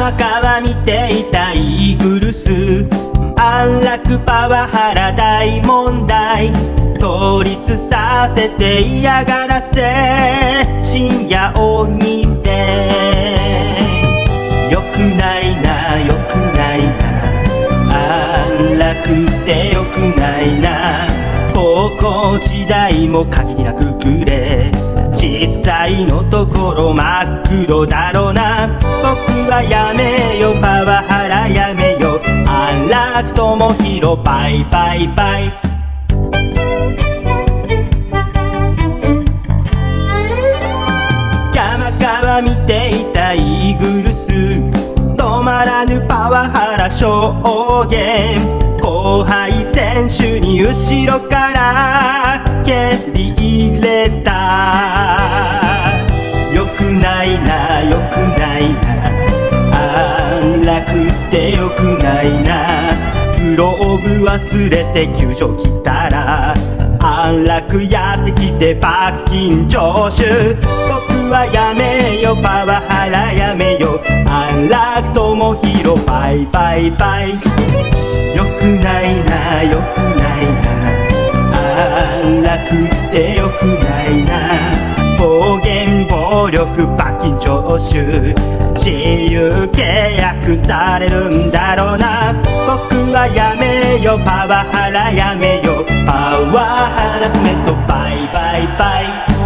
山川見ていたイーグルス、安楽パワハラ大問題、倒立させて嫌がらせ、深夜鬼でよくないなよくないな、安楽ってよくないな、高校時代も限りなくくれ、実際のところ真っ黒だろうな、僕はやめよパワハラやめよ、安楽智弘バイバイバイ。山川見ていたイーグルス、止まらぬパワハラ証言、後輩選手に後ろから蹴り入れた、よくないなよくないな、安楽ってよくないな、グローブ忘れて球場来たら安楽やってきて罰金徴収、僕はやめよパワハラやめよ、安楽智弘バイバイバイ。よくないなよくないな、安楽ってよくないな、暴言暴力罰金徴収、自由契約されるんだろうな、僕はやめよパワハラやめよ、パワーハラスメントバイバイバイ。